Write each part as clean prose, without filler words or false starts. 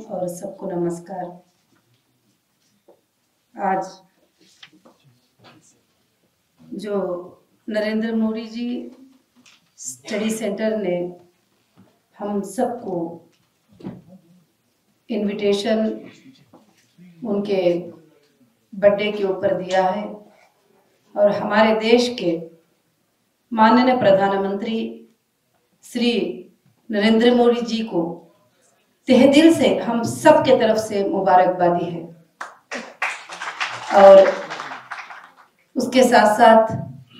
और सबको नमस्कार। आज जो नरेंद्र मोदी जी स्टडी सेंटर ने हम सबको इनविटेशन उनके बर्थडे के ऊपर दिया है और हमारे देश के माननीय प्रधानमंत्री श्री नरेंद्र मोदी जी को तहे दिल से हम सब के तरफ से मुबारकबादी है। और उसके साथ साथ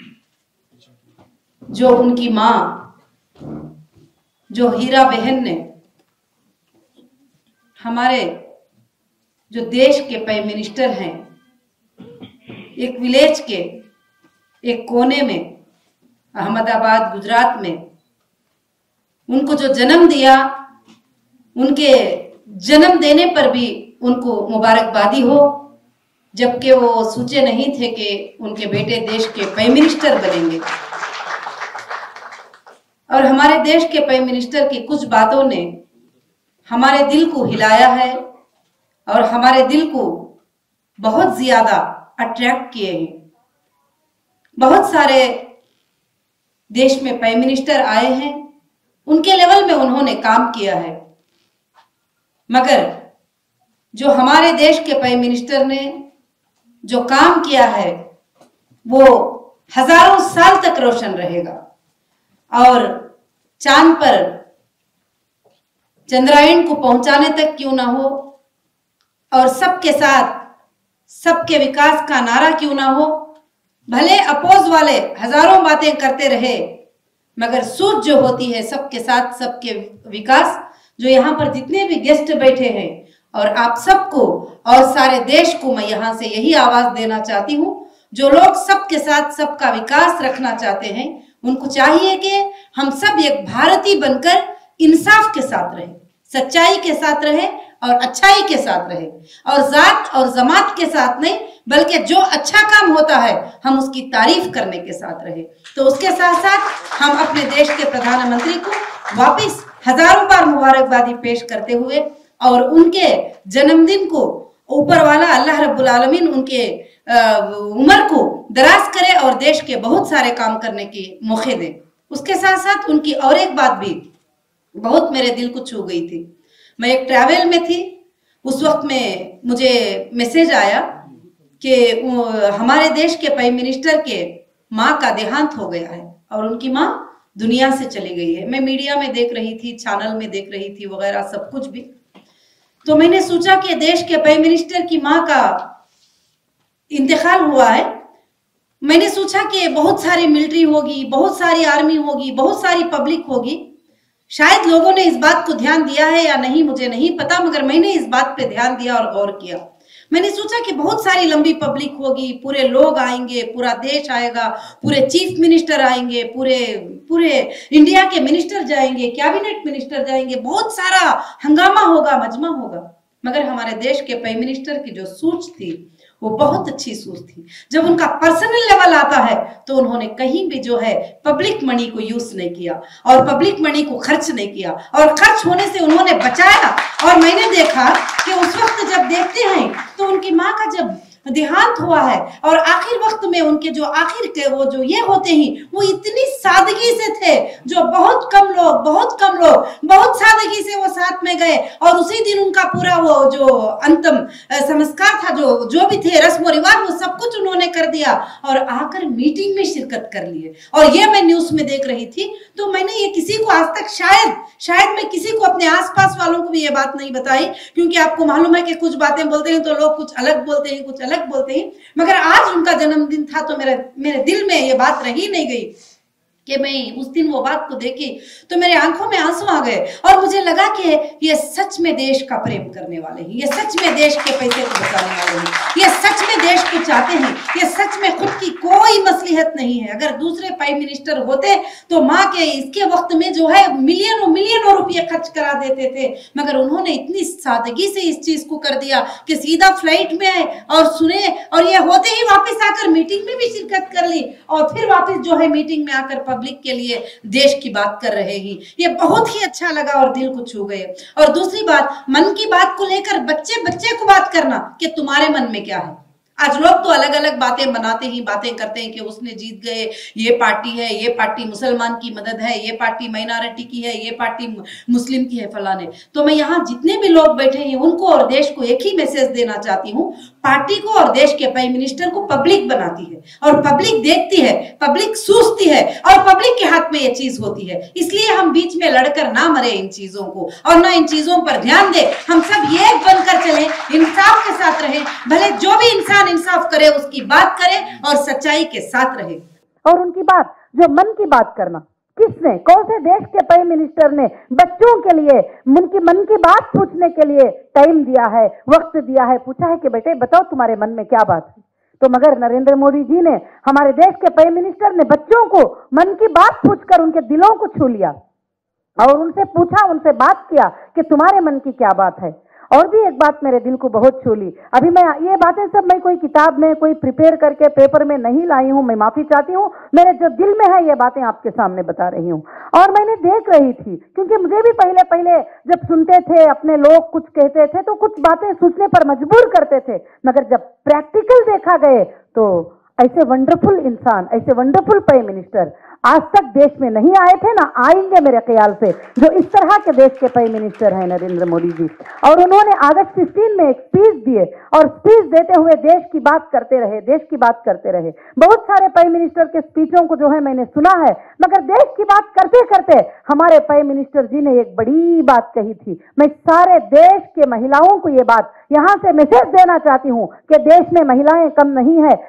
जो उनकी माँ जो हीरा बहन ने हमारे जो देश के प्राइम मिनिस्टर हैं, एक विलेज के एक कोने में अहमदाबाद गुजरात में उनको जो जन्म दिया, उनके जन्म देने पर भी उनको मुबारकबादी हो, जबकि वो सोचे नहीं थे कि उनके बेटे देश के प्राइम मिनिस्टर बनेंगे। और हमारे देश के प्राइम मिनिस्टर की कुछ बातों ने हमारे दिल को हिलाया है और हमारे दिल को बहुत ज्यादा अट्रैक्ट किए हैं। बहुत सारे देश में प्राइम मिनिस्टर आए हैं, उनके लेवल में उन्होंने काम किया है, मगर जो हमारे देश के प्राइम मिनिस्टर ने जो काम किया है वो हजारों साल तक रोशन रहेगा। और चांद पर चंद्रायन को पहुंचाने तक क्यों ना हो और सबके साथ सबके विकास का नारा क्यों ना हो, भले अपोज वाले हजारों बातें करते रहे, मगर सोच जो होती है सबके साथ सबके विकास, जो यहाँ पर जितने भी गेस्ट बैठे हैं और आप सबको और सारे देश को मैं यहाँ से यही आवाज देना चाहती हूँ, जो लोग सबके साथ सबका विकास रखना चाहते हैं, उनको चाहिए कि हम सब एक भारतीय बनकर इंसाफ के साथ रहें, सच्चाई के साथ रहें और अच्छाई के साथ रहें, और जात और जमात के साथ नहीं, बल्कि जो अच्छा काम होता है हम उसकी तारीफ करने के साथ रहे। तो उसके साथ साथ हम अपने देश के प्रधानमंत्री को वापस हजारों बार मुबारकबादी पेश करते हुए और उनके जन्मदिन को ऊपर वाला अल्लाह रब्बुल आलमीन उनके उम्र को दराज करे और देश के बहुत सारे काम करने के मौके दे। उसके साथ साथ उनकी और एक बात भी बहुत मेरे दिल को छू गई थी। मैं एक ट्रैवल में थी, उस वक्त में मुझे मैसेज आया कि हमारे देश के प्राइम मिनिस्टर के माँ का देहांत हो गया है और उनकी माँ दुनिया से चली गई है। मैं मीडिया में देख रही थी, चैनल में देख रही थी वगैरह सब कुछ भी। तो मैंने सोचा कि देश के प्राइम मिनिस्टर की माँ का इंतकाल हुआ है। मैंने सोचा कि बहुत सारी मिलिट्री होगी, बहुत सारी आर्मी होगी, बहुत सारी पब्लिक होगी, शायद लोगों ने इस बात को ध्यान दिया है या नहीं मुझे नहीं पता, मगर मैंने इस बात पे ध्यान दिया और गौर किया। मैंने सोचा कि बहुत सारी लंबी पब्लिक होगी, पूरे लोग आएंगे, पूरा देश आएगा, पूरे चीफ मिनिस्टर आएंगे, पूरे इंडिया के मिनिस्टर जाएंगे, कैबिनेट मिनिस्टर जाएंगे, बहुत सारा हंगामा होगा, मजमा होगा। मगर हमारे देश के प्राइम मिनिस्टर की जो सोच थी वो बहुत अच्छी सोच थी। जब उनका पर्सनल लेवल आता है तो उन्होंने कहीं भी जो है पब्लिक मनी को यूज नहीं किया और पब्लिक मनी को खर्च नहीं किया और खर्च होने से उन्होंने बचाया। और मैंने देखा कि उस वक्त जब देखते हैं तो उनकी माँ का जब देहांत हुआ है और आखिर वक्त में उनके जो आखिर के वो जो ये होते हैं वो इतनी सादगी से थे, जो बहुत कम लोग बहुत सादगी से वो साथ में गए और उसी दिन उनका पूरा वो जो अंतिम संस्कार था, जो भी थे रस्म और रिवाज, वो सब कुछ उन्होंने कर दिया और आकर मीटिंग में शिरकत कर लिए। और ये मैं न्यूज में देख रही थी, तो मैंने ये किसी को आज तक शायद मैं किसी को अपने आसपास वालों को भी ये बात नहीं बताई, क्योंकि आपको मालूम है कि कुछ बातें बोलते हैं तो लोग कुछ अलग बोलते हैं, कुछ अलग बोलते हैं। मगर आज उनका जन्मदिन था तो मेरे दिल में ये बात रही नहीं गई कि मैं उस दिन वो बात को देखी तो मेरे आंखों में आंसू आ गए और मुझे लगा कि ये सच में देश का प्रेम करने वाले हैं, ये सच में देश के पैसे को बचाने वाले हैं, ये सच में देश को चाहते हैं, ये सच में खुद की कोई मसलिहत नहीं है। अगर दूसरे प्राइम मिनिस्टर होते तो माँ के इसके वक्त में जो है मिलियनों रुपये खर्च करा देते थे, मगर उन्होंने इतनी सादगी से इस चीज को कर दिया कि सीधा फ्लाइट में आए और सुने और ये होते ही वापस आकर मीटिंग में भी शिरकत कर ली और फिर वापस जो है मीटिंग में आकर पब्लिक के लिए देश की बात कर रहे हैं। ये बहुत ही अच्छा लगा और दिल को छू गए। और दूसरी बात, मन की बात को लेकर बच्चे बच्चे को बात करना कि तुम्हारे मन में क्या है। आज लोग तो अलग अलग बातें बनाते ही बातें करते हैं कि उसने जीत गए, ये पार्टी है, ये पार्टी मुसलमान की मदद है, ये पार्टी माइनॉरिटी की है, ये पार्टी मुस्लिम की है, फलाने। तो मैं यहाँ जितने भी लोग बैठे हैं उनको और देश को एक ही मैसेज देना चाहती हूँ, पार्टी को और देश के प्राइम मिनिस्टर को पब्लिक बनाती है और पब्लिक देखती है, पब्लिक सोचती है और पब्लिक के हाथ में ये चीज होती है। इसलिए हम बीच में लड़कर ना मरे इन चीजों को और ना इन चीजों पर ध्यान दे। हम सब ये बनकर चले, इंसाफ के साथ रहे, भले जो भी इंसान इंसाफ करे उसकी बात करे और सच्चाई के साथ रहे। और उनकी बात, जो मन की बात करना, किसने, कौन से देश के प्राइम मिनिस्टर ने बच्चों के लिए उनकी मन की बात पूछने के लिए टाइम दिया है, वक्त दिया है, पूछा है कि बेटे बताओ तुम्हारे मन में क्या बात है? तो मगर नरेंद्र मोदी जी ने, हमारे देश के प्राइम मिनिस्टर ने बच्चों को मन की बात पूछकर उनके दिलों को छू लिया और उनसे पूछा, उनसे बात किया कि तुम्हारे मन की क्या बात है। और भी एक बात मेरे दिल को बहुत छू ली। अभी मैं ये बातें सब मैं कोई किताब में, कोई प्रिपेयर करके पेपर में नहीं लाई हूं, मैं माफी चाहती हूं। मेरे जो दिल में है ये बातें आपके सामने बता रही हूं। और मैंने देख रही थी, क्योंकि मुझे भी पहले पहले जब सुनते थे, अपने लोग कुछ कहते थे तो कुछ बातें सोचने पर मजबूर करते थे, मगर जब प्रैक्टिकल देखा गए तो ऐसे वंडरफुल इंसान, ऐसे वंडरफुल प्राइम मिनिस्टर आज तक देश में नहीं आए थे, ना आएंगे मेरे ख्याल से, जो इस तरह के देश के प्राइम मिनिस्टर हैं नरेंद्र मोदी जी। और उन्होंने अगस्त 15 में एक स्पीच दिए और स्पीच देते हुए देश की बात करते रहे, देश की बात करते रहे। बहुत सारे प्राइम मिनिस्टर के स्पीचों को जो है मैंने सुना है, मगर देश की बात करते करते हमारे प्राइम मिनिस्टर जी ने एक बड़ी बात कही थी। मैं सारे देश के महिलाओं को ये बात यहां से मैसेज देना चाहती हूं कि देश में महिलाएं कम नहीं है,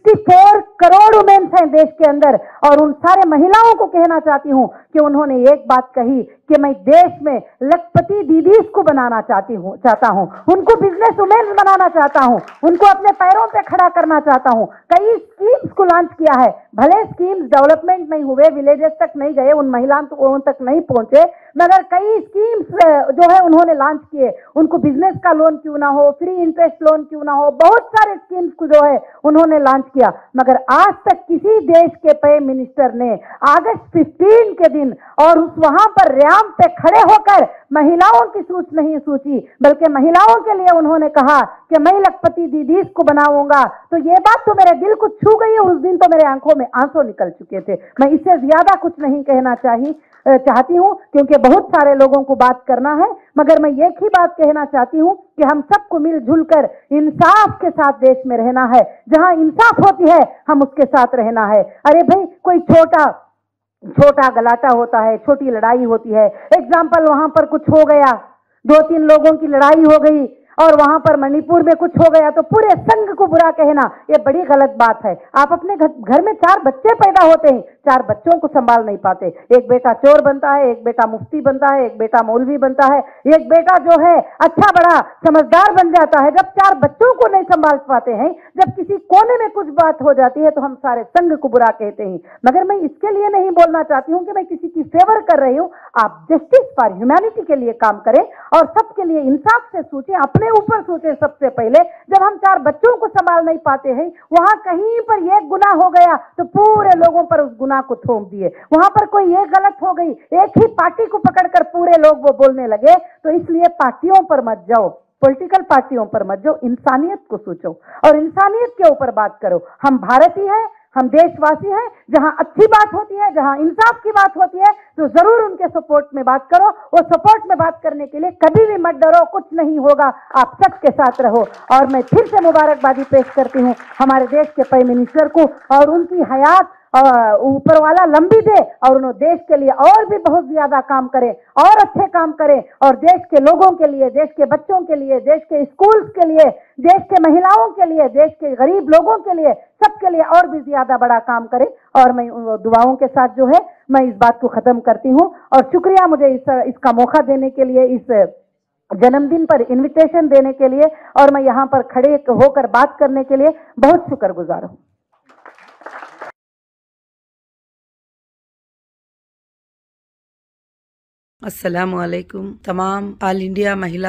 64 करोड़ वुमेन्स हैं देश के अंदर। और उन सारे महिलाओं को कहना चाहती हूं कि उन्होंने एक बात कही कि मैं देश में लखपति दीदीज को बनाना चाहता हूं, उनको बिजनेस वुमेन बनाना चाहता हूं, उनको अपने पैरों पे खड़ा करना चाहता हूं। कई स्कीम्स को लॉन्च किया है, भले स्कीम्स डेवलपमेंट नहीं हुए, विलेजेस तक नहीं गए, उन महिलाओं तक नहीं पहुंचे, मगर कई स्कीम्स जो है उन्होंने लॉन्च किए। उनको बिजनेस का लोन क्यों ना हो, फ्री इंटरेस्ट लोन क्यों ना हो, बहुत सारे स्कीम्स को जो है उन्होंने लॉन्च किया। मगर आज तक किसी देश के प्राइम मिनिस्टर ने अगस्त 15 के दिन और उस वहां पर रैंप पे खड़े होकर महिलाओं की सोच नहीं सोची, बल्कि महिलाओं के लिए उन्होंने कहा कि मैं लखपति दीदीज को बनाऊंगा। तो ये बात तो मेरे दिल को छू गई। उस दिन तो मेरे आंखों में आंसू निकल चुके थे। मैं इससे ज्यादा कुछ नहीं कहना चाहती हूं, क्योंकि बहुत सारे लोगों को बात करना है, मगर मैं एक ही बात कहना चाहती हूं कि हम सबको मिलजुल कर इंसाफ के साथ देश में रहना है। जहां इंसाफ होती है हम उसके साथ रहना है। अरे भाई, कोई छोटा गलाटा होता है, छोटी लड़ाई होती है, एग्जाम्पल वहां पर कुछ हो गया, 2-3 लोगों की लड़ाई हो गई और वहां पर मणिपुर में कुछ हो गया तो पूरे संघ को बुरा कहना, ये बड़ी गलत बात है। आप अपने घर में 4 बच्चे पैदा होते हैं, 4 बच्चों को संभाल नहीं पाते। एक बेटा चोर बनता है, एक बेटा मुफ्ती बनता है, एक बेटा मौलवी बनता है, एक बेटा जो है अच्छा बड़ा समझदार बन जाता है। जब 4 बच्चों को नहीं संभाल पाते हैं, जब किसी कोने में कुछ बात हो जाती है तो हम सारे संघ को बुरा कहते हैं। मगर मैं इसके लिए नहीं बोलना चाहती हूं कि मैं किसी की फेवर कर रही हूं। आप जस्टिस फॉर ह्यूमैनिटी के लिए काम करें और सबके लिए इंसाफ से सोचें, अपने ऊपर सोचें। सबसे पहले जब हम 4 बच्चों को संभाल नहीं पाते हैं, वहां कहीं पर एक गुनाह हो गया तो पूरे लोगों पर उस गुनाह को थोप दिए। वहां पर कोई एक गलत हो गई, एक ही पार्टी को पकड़कर पूरे लोग वो बोलने लगे। तो इसलिए पार्टियों पर मत जाओ, पॉलिटिकल पार्टियों पर मत जाओ, इंसानियत को सोचो और इंसानियत के ऊपर बात करो। हम भारतीय हैं, हम देशवासी हैं। जहां अच्छी बात होती है, जहां इंसाफ की बात होती है, तो जरूर उनके सपोर्ट में बात करो। वो सपोर्ट में बात करने के लिए कभी भी मत डरो, कुछ नहीं होगा, आप सबके साथ रहो। और मैं फिर से मुबारकबादी पेश करती हूं हमारे देश के प्राइम मिनिस्टर को, और उनकी हयात ऊपर वाला लंबी दे और उन्होंने देश के लिए और भी बहुत ज्यादा काम करें और अच्छे काम करें और देश के लोगों के लिए, देश के बच्चों के लिए, देश के स्कूल्स के लिए, देश के महिलाओं के लिए, देश के गरीब लोगों के लिए, सबके लिए और भी ज्यादा बड़ा काम करें। और मैं दुआओं के साथ जो है मैं इस बात को खत्म करती हूं। और शुक्रिया मुझे इसका मौका देने के लिए, इस जन्मदिन पर इनविटेशन देने के लिए, और मैं यहाँ पर खड़े होकर बात करने के लिए बहुत शुक्रगुजार हूँ। अस्सलामुअलैकुम तमाम all India Mahila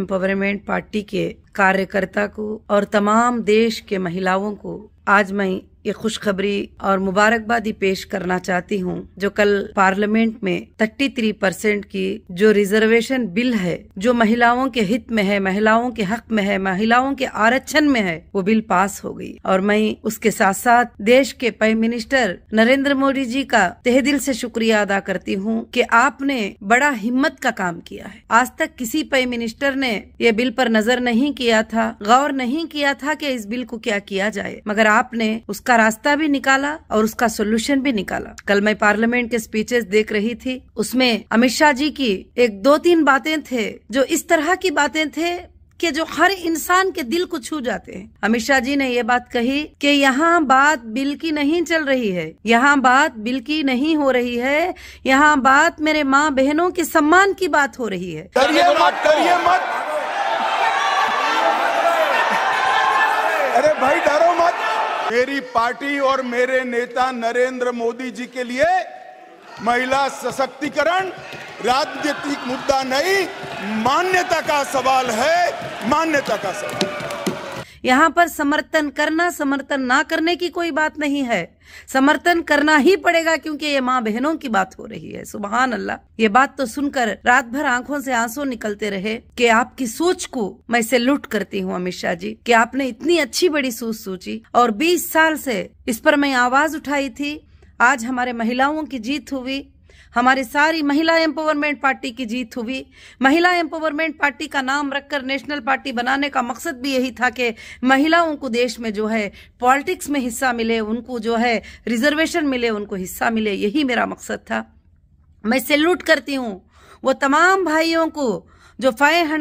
empowerment party के कार्यकर्ता को और तमाम देश के महिलाओं को आज मैं ये खुशखबरी और मुबारकबादी पेश करना चाहती हूँ। जो कल पार्लियामेंट में 33% की जो रिजर्वेशन बिल है, जो महिलाओं के हित में है, महिलाओं के हक में है, महिलाओं के आरक्षण में है, वो बिल पास हो गई। और मैं उसके साथ साथ देश के प्राइम मिनिस्टर नरेंद्र मोदी जी का तहे दिल से शुक्रिया अदा करती हूँ कि आपने बड़ा हिम्मत का काम किया है। आज तक किसी प्राइम मिनिस्टर ने ये बिल पर नजर नहीं किया था, गौर नहीं किया था कि इस बिल को क्या किया जाए, मगर आपने उसका रास्ता भी निकाला और उसका सोल्यूशन भी निकाला। कल मैं पार्लियामेंट के स्पीचेस देख रही थी, उसमें अमित शाह जी की एक 2-3 बातें थे जो इस तरह की बातें थे कि जो हर इंसान के दिल को छू जाते हैं। अमित शाह जी ने ये बात कही कि यहाँ बात बिल की नहीं चल रही है, यहाँ बात बिल की नहीं हो रही है, यहाँ बात मेरे माँ बहनों के सम्मान की बात हो रही है। करिए मत। अरे भाई डरो मत। मेरी पार्टी और मेरे नेता नरेंद्र मोदी जी के लिए महिला सशक्तिकरण राजनीतिक मुद्दा नहीं, मान्यता का सवाल है, मान्यता का सवाल। यहाँ पर समर्थन करना, समर्थन ना करने की कोई बात नहीं है, समर्थन करना ही पड़ेगा क्योंकि ये माँ बहनों की बात हो रही है। सुभान अल्लाह। ये बात तो सुनकर रात भर आंखों से आंसू निकलते रहे कि आपकी सोच को मैं सैल्यूट करती हूँ अमित शाह जी, कि आपने इतनी अच्छी बड़ी सोच सोची और 20 साल से इस पर मैं आवाज उठाई थी। आज हमारे महिलाओं की जीत हुई, हमारी सारी महिला एम्पावरमेंट पार्टी की जीत हुई। महिला एम्पावरमेंट पार्टी का नाम रखकर नेशनल पार्टी बनाने का मकसद भी यही था कि महिलाओं को देश में जो है पॉलिटिक्स में हिस्सा मिले, उनको जो है रिजर्वेशन मिले, उनको हिस्सा मिले, यही मेरा मकसद था। मैं सैल्यूट करती हूँ वो तमाम भाइयों को जो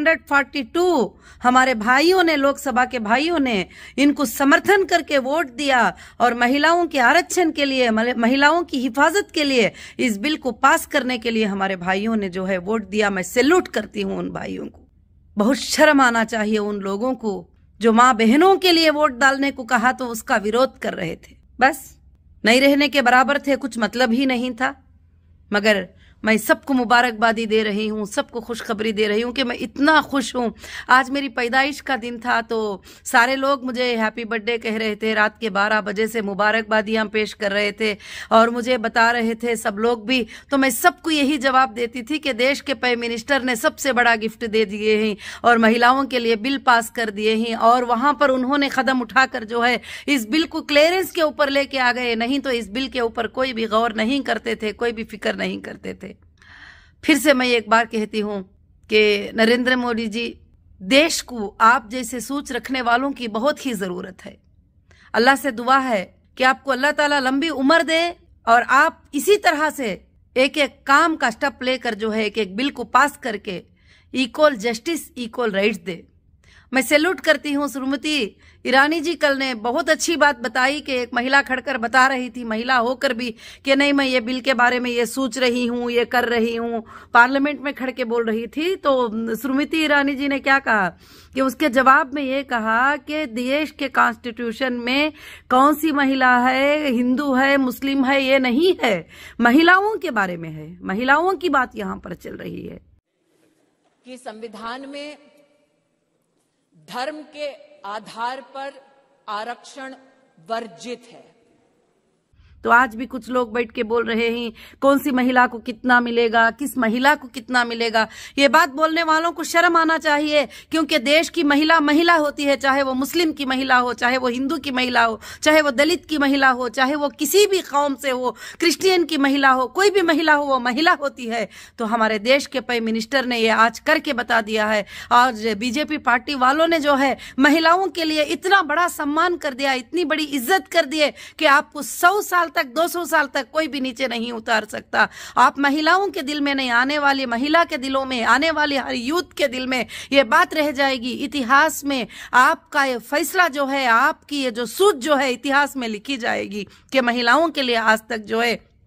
542 हमारे भाइयों ने, लोकसभा के भाइयों ने इनको समर्थन करके वोट दिया और महिलाओं के आरक्षण के लिए, महिलाओं की हिफाजत के लिए, इस बिल को पास करने के लिए हमारे भाइयों ने जो है वोट दिया। मैं सैल्यूट करती हूँ उन भाइयों को। बहुत शर्म आना चाहिए उन लोगों को जो माँ बहनों के लिए वोट डालने को कहा तो उसका विरोध कर रहे थे, बस नहीं रहने के बराबर थे, कुछ मतलब ही नहीं था। मगर मैं सबको मुबारकबादी दे रही हूँ, सबको खुशखबरी दे रही हूँ कि मैं इतना खुश हूँ। आज मेरी पैदाइश का दिन था तो सारे लोग मुझे हैप्पी बर्थडे कह रहे थे, रात के 12 बजे से मुबारकबादियाँ पेश कर रहे थे और मुझे बता रहे थे सब लोग भी। तो मैं सबको यही जवाब देती थी कि देश के प्राइम मिनिस्टर ने सबसे बड़ा गिफ्ट दे दिए हैं और महिलाओं के लिए बिल पास कर दिए हैं और वहां पर उन्होंने कदम उठाकर जो है इस बिल को क्लियरेंस के ऊपर लेके आ गए, नहीं तो इस बिल के ऊपर कोई भी गौर नहीं करते थे, कोई भी फिक्र नहीं करते थे। फिर से मैं एक बार कहती हूँ कि नरेंद्र मोदी जी, देश को आप जैसे सोच रखने वालों की बहुत ही जरूरत है। अल्लाह से दुआ है कि आपको अल्लाह ताला लंबी उम्र दे और आप इसी तरह से एक एक काम का स्टेप लेकर जो है एक एक बिल को पास करके इक्वल जस्टिस, इक्वल राइट्स दे। मैं सैल्यूट करती हूँ श्रीमती ईरानी जी, कल ने बहुत अच्छी बात बताई कि एक महिला खड़कर बता रही थी, महिला होकर भी, कि नहीं मैं ये बिल के बारे में ये सोच रही हूँ, ये कर रही हूँ, पार्लियामेंट में खड़ के बोल रही थी। तो श्रीमती ईरानी जी ने क्या कहा कि उसके जवाब में ये कहा कि देश के कॉन्स्टिट्यूशन में कौन सी महिला है, हिंदू है, मुस्लिम है, ये नहीं है, महिलाओं के बारे में है, महिलाओं की बात यहाँ पर चल रही है। कि संविधान में धर्म के आधार पर आरक्षण वर्जित है। तो आज भी कुछ लोग बैठ के बोल रहे हैं कौन सी महिला को कितना मिलेगा, किस महिला को कितना मिलेगा। ये बात बोलने वालों को शर्म आना चाहिए, क्योंकि देश की महिला महिला होती है, चाहे वो मुस्लिम की महिला हो, चाहे वो हिंदू की महिला हो, चाहे वो दलित की महिला हो, चाहे वो किसी भी कौम से हो, क्रिश्चियन की महिला हो, कोई भी महिला हो, वो महिला होती है। तो हमारे देश के प्राइम मिनिस्टर ने ये आज करके बता दिया है। आज बीजेपी पार्टी वालों ने जो है महिलाओं के लिए इतना बड़ा सम्मान कर दिया, इतनी बड़ी इज्जत कर दिए कि आपको 100 साल तक, 200 साल तक कोई भी नीचे नहीं उतार सकता। आप महिलाओं के दिल में नहीं, आने वाली महिला के दिलों में, आने वाले हर यूथ के दिल में ये बात रह जाएगी। इतिहास में आपका ये फैसला जो है, आपकी ये जो सूझ जो है इतिहास में लिखी जाएगी कि महिलाओं के लिए आज तक जो है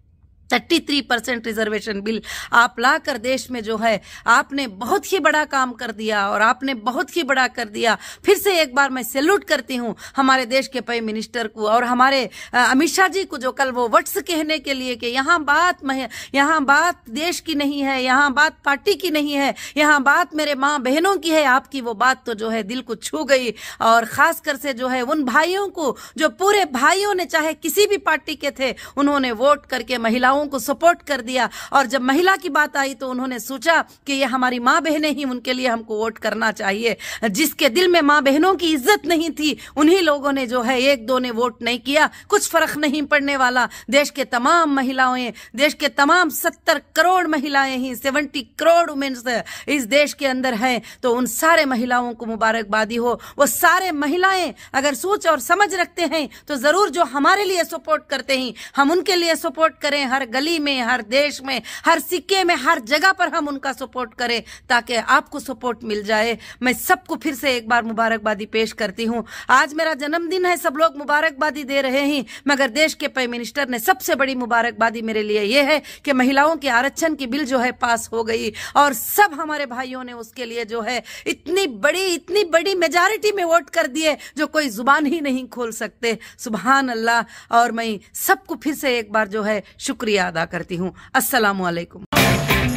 33% रिजर्वेशन बिल आप लाकर देश में जो है आपने बहुत ही बड़ा काम कर दिया और आपने बहुत ही बड़ा कर दिया। फिर से एक बार मैं सैल्यूट करती हूं हमारे देश के प्राइम मिनिस्टर को और हमारे अमित शाह जी को, जो कल वो वर्ड्स कहने के लिए कि यहाँ बात देश की नहीं है, यहाँ बात पार्टी की नहीं है, यहाँ बात मेरे माँ बहनों की है। आपकी वो बात तो जो है दिल को छू गई और खासकर से जो है उन भाइयों को, जो पूरे भाइयों ने चाहे किसी भी पार्टी के थे, उन्होंने वोट करके महिलाओं को सपोर्ट कर दिया। और जब महिला की बात आई तो उन्होंने सोचा कि ये हमारी मां बहनें ही, उनके लिए हमको वोट करना चाहिए। जिसके दिल में मां बहनों की इज्जत नहीं थी उन्हीं लोगों ने जो है, एक दो ने वोट नहीं किया, कुछ फर्क नहीं पड़ने वाला। देश के तमाम महिलाएं, देश के तमाम 70 करोड़ महिलाएं ही, 70 करोड़ वुमेन्स इस देश के अंदर हैं, तो उन सारे महिलाओं को मुबारकबादी हो। वो सारे महिलाएं अगर सोच और समझ रखते हैं तो जरूर जो हमारे लिए सपोर्ट करते हैं हम उनके लिए सपोर्ट करें। हर गली में, हर देश में, हर सिक्के में, हर जगह पर हम उनका सपोर्ट करें ताकि आपको सपोर्ट मिल जाए। मैं सबको फिर से एक बार मुबारकबादी पेश करती हूं। आज मेरा जन्मदिन है, सब लोग मुबारकबादी दे रहे हैं, मगर देश के प्राइम मिनिस्टर ने सबसे बड़ी मुबारकबादी मेरे लिए यह है कि महिलाओं के आरक्षण की बिल जो है पास हो गई और सब हमारे भाइयों ने उसके लिए जो है इतनी बड़ी मेजॉरिटी में वोट कर दिए जो कोई जुबान ही नहीं खोल सकते। सुभान अल्लाह। और मैं सबको फिर से एक बार जो है शुक्रिया अदा करती हूँ। अस्सलामु अलैकुम।